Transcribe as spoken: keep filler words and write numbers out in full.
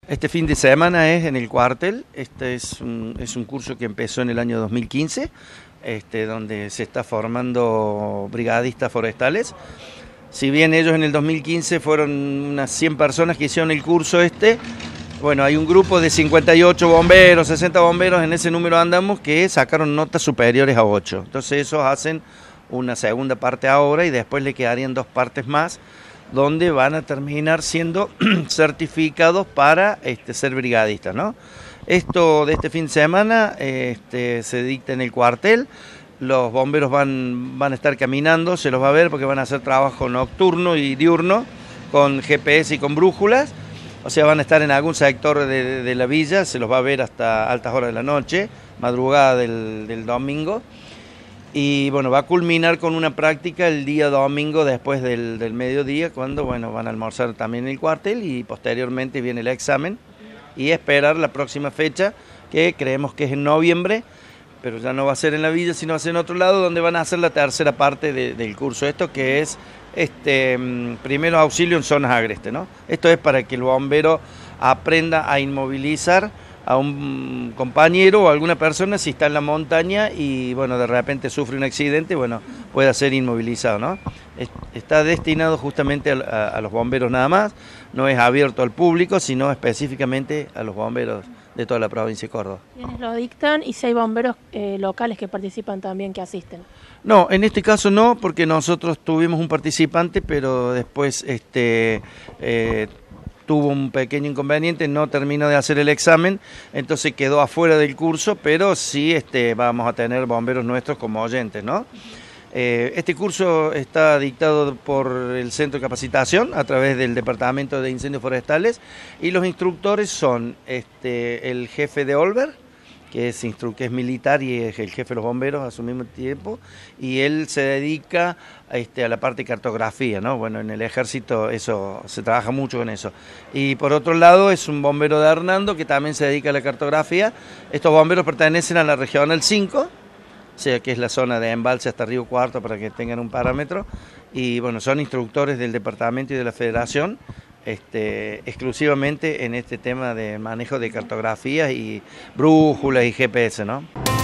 Este fin de semana es en el cuartel. Este es un, es un curso que empezó en el año dos mil quince, este, donde se está formando brigadistas forestales. Si bien ellos en el dos mil quince fueron unas cien personas que hicieron el curso este, bueno, hay un grupo de cincuenta y ocho bomberos, sesenta bomberos, en ese número andamos, que sacaron notas superiores a ocho. Entonces esos hacen una segunda parte ahora y después le quedarían dos partes más, donde van a terminar siendo certificados para este, ser brigadistas, ¿no? Esto de este fin de semana este, se dicta en el cuartel. Los bomberos van, van a estar caminando, se los va a ver porque van a hacer trabajo nocturno y diurno con G P S y con brújulas. O sea, van a estar en algún sector de, de, de la villa, se los va a ver hasta altas horas de la noche, madrugada del, del domingo. Y bueno, va a culminar con una práctica el día domingo después del, del mediodía, cuando bueno, van a almorzar también en el cuartel y posteriormente viene el examen y esperar la próxima fecha, que creemos que es en noviembre, pero ya no va a ser en la villa, sino va a ser en otro lado, donde van a hacer la tercera parte de, del curso. Esto que es este, primero auxilio en zonas agrestes, ¿no? Esto es para que el bombero aprenda a inmovilizar a un compañero o a alguna persona si está en la montaña y bueno, de repente sufre un accidente, bueno, pueda ser inmovilizado, ¿no? Está destinado justamente a, a, a los bomberos nada más, no es abierto al público, sino específicamente a los bomberos de toda la provincia de Córdoba. ¿Quiénes lo dictan y si hay bomberos eh, locales que participan también, que asisten? No, en este caso no, porque nosotros tuvimos un participante, pero después este eh, tuvo un pequeño inconveniente, no terminó de hacer el examen, entonces quedó afuera del curso, pero sí este, vamos a tener bomberos nuestros como oyentes, ¿no? Eh, este curso está dictado por el Centro de Capacitación a través del Departamento de Incendios Forestales y los instructores son este, el jefe de Olver, que es, que es militar y es el jefe de los bomberos a su mismo tiempo, y él se dedica este, a la parte de cartografía, ¿no? Bueno, en el ejército eso se trabaja mucho con eso. Y por otro lado es un bombero de Hernando que también se dedica a la cartografía. Estos bomberos pertenecen a la Regional cinco, o sea que es la zona de embalse hasta Río Cuarto para que tengan un parámetro, y bueno, son instructores del departamento y de la federación, Este, exclusivamente en este tema de manejo de cartografías y brújulas y G P S, ¿no?